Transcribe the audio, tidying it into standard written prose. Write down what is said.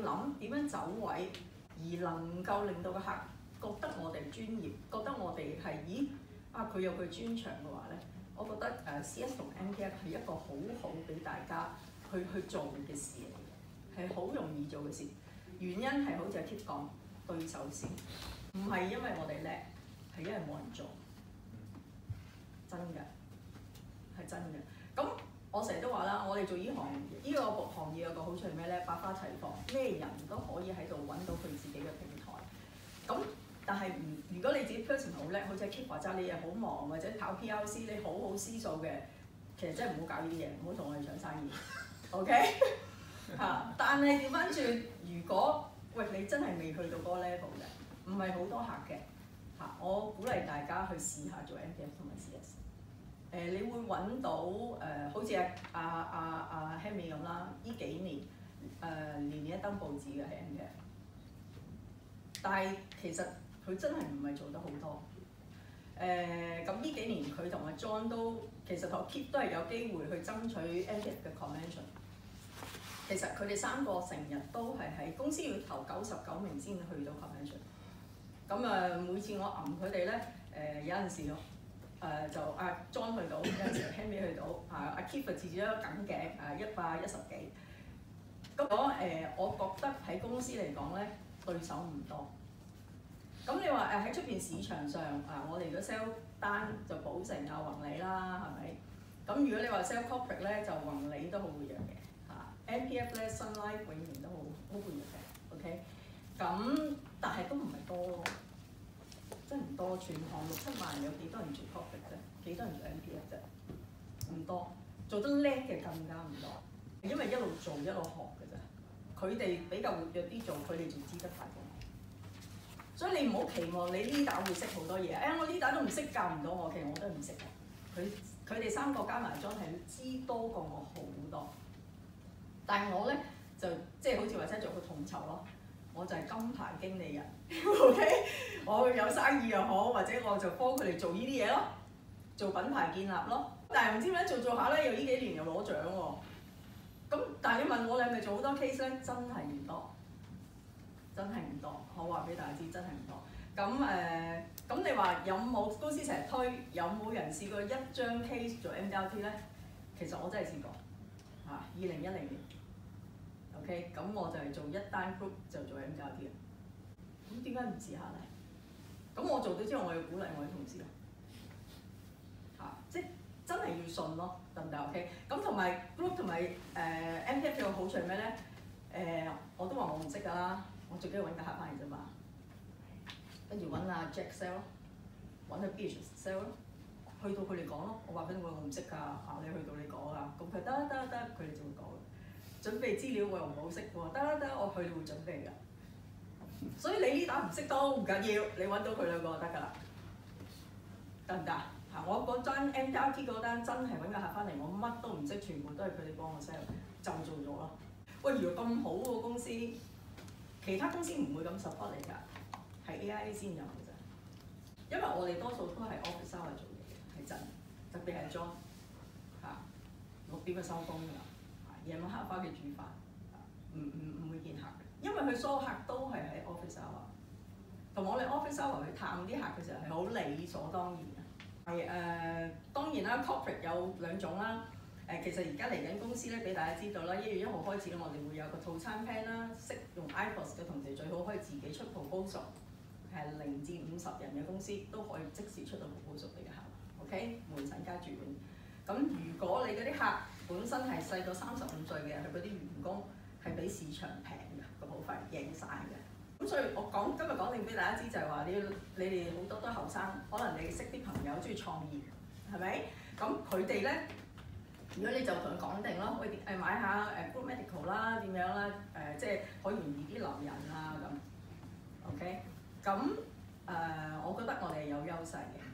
諗點樣走位，而能夠令到個客覺得我哋專業，覺得我哋係佢有佢專長嘅話咧，我覺得CS 同 MPF 係一個好好俾大家去做嘅事嚟嘅，係好容易做嘅事。原因係好似阿 Kit 講，對手先，唔係因為我哋叻，係因為冇人做，真嘅係真嘅。咁我成日都話啦，我哋做呢個行業有個好處係咩咧？百花齊放，咩人都可以喺度揾到佢自己嘅平台。咁但係如果你自己 person 好叻，好似 Kit 話齋，你又好忙或者跑 PRC， 你好思數嘅，其實真係唔好搞呢啲嘢，唔好同我哋搶生意。OK 嚇，但係調翻轉，如果你真係未去到嗰個 level 嘅，唔係好多客嘅嚇，我鼓勵大家去試下做 MPF 同埋 CS。你會揾到好似阿 Henry 咁啦，呢幾年年年一登報紙嘅係 MPF， 但係其實佢真係唔係做得好多。咁呢幾年佢同阿 John 都其實同 Keep 都係有機會去爭取 MPF 嘅 convention。其實佢哋三個成日都係喺公司要頭99名先去到 convention。咁每次我揞佢哋咧，有陣時就阿 John 去到，有陣時 Henry 去到，阿 Keep 就自己一梗頸110幾。咁我覺得喺公司嚟講咧，對手唔多。咁你話喺出邊市場上我哋如果 sell 單就保誠宏利啦，係咪？咁如果你話 sell corporate 咧，就宏利都好活躍嘅MPF 咧 Sun Life 永遠都好活躍嘅 ，OK。咁但係都唔係多咯，真係唔多。全行6、7萬有幾多人做 corporate 啫？幾多人做 MPF 啫？唔多，做得叻嘅更加唔多，因為一路做一路學嘅啫。佢哋比較活躍啲做，佢哋仲知得快過我。所以你唔好期望你呢打會識好多嘢。我呢打都唔識，教唔到我，其實我都唔識嘅。佢哋三個加埋裝係知多過我好多。但係我咧就即係好似話齋做個統籌咯，我就係金牌經理人，OK， 我有生意又好，或者我就幫佢哋做呢啲嘢咯，做品牌建立咯。但係唔知點解做下咧，又呢幾年又攞獎喎。咁但係你問我你係咪做好多 case 咧？真係唔多，真係唔多。我話俾大家知，真係唔多。咁你話有冇公司成日推？有冇人試過一張 case 做 MDRT 咧？其實我真係試過2010年。OK， 咁我就係做一單 group 就做 MDRT 啦。咁點解唔試下咧？咁我做到之後，我要鼓勵我啲同事即係真係要信咯，得唔得 ？OK， 咁同埋 group 同埋MPF 有個好處係咩咧？我都話我唔識㗎啦，我最緊要揾個客翻嚟啫嘛。跟住揾阿 Jack sell 咯，揾阿 Beatrice sell 咯，去到佢哋講咯，我話俾你我唔識㗎，你去到你講啦，咁佢得，佢哋就會講。準備資料我又唔好識喎，得，我去到會準備㗎。所以你呢打唔識都唔緊要，你揾到佢兩個就得㗎啦，得唔得？我嗰單 MDRT 嗰單真係揾個客翻嚟，我乜都唔識，全部都係佢哋幫我 sell， 就做咗咯。喂，如果咁好個公司，其他公司唔會咁 support 你㗎，係 AIA 先有㗎咋。因為我哋多數都係 office hour 做嘢嘅，係真，特別係 John 6點就收工㗎啦。夜晚黑翻屋企煮飯，唔會見客嘅，因為佢所有客都係喺 office hour， 同我哋 office hour 去探啲客嘅時候係好理所當然嘅。當然啦 ，corporate 有兩種啦。其實而家嚟緊公司咧，俾大家知道啦，1月1號開始咧，我哋會有個套餐 plan 啦，識用 iPOS 嘅同事最好可以自己出 proposal， 0至50人嘅公司都可以即時出到 proposal 俾個客 ，OK， 門診加住院。咁如果你嗰啲客本身係細過35歲嘅，佢嗰啲員工係比市場平嘅個保費，贏晒嘅。咁所以我今日講定俾大家知就係話，你哋好多都後生，可能你識啲朋友中意創業，係咪？咁佢哋咧，如果你就同佢講定咯，喂買下Group Medical 啦，點樣啦？即係可以容易啲留人啊咁。OK， 咁我覺得我哋係有優勢嘅。